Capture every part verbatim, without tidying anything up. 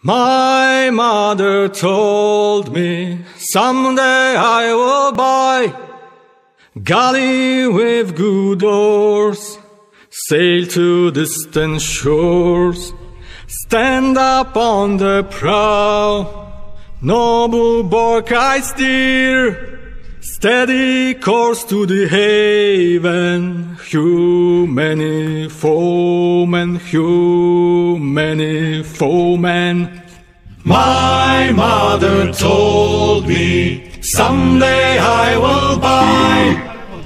My mother told me someday I will buy galley with good oars, sail to distant shores, stand up on the prow, noble bark I steer, steady course to the haven, hew many foemen, hew many foemen. My mother told me someday I will buy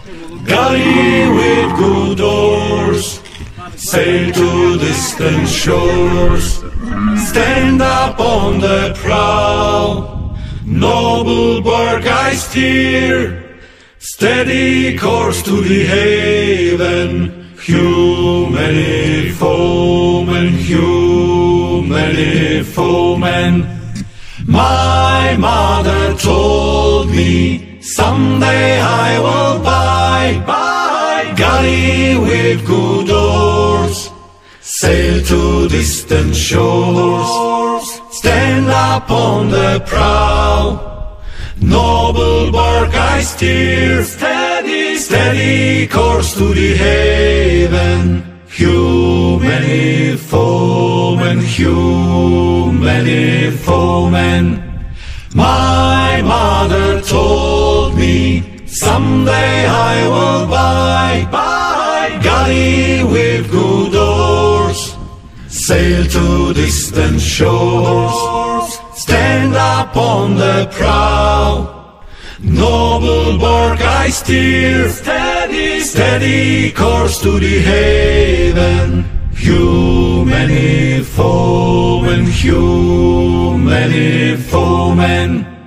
galley with good oars, sail to distant shores, stand up on the prow, noble bark I steer, steady course to the haven, hew many foemen, hew many foemen. My mother told me someday I will buy, buy galley with good oars, sail to distant shores, stand up on the prow, noble bark I steer, steady, steady course to the haven, hew many foemen, hew many foemen. My mother told me someday I will buy, buy galley with good oars, sail to distant shores, stand up on the prow, noble bark I steer, steady, steady course to the haven, hew many foemen, hew many foemen.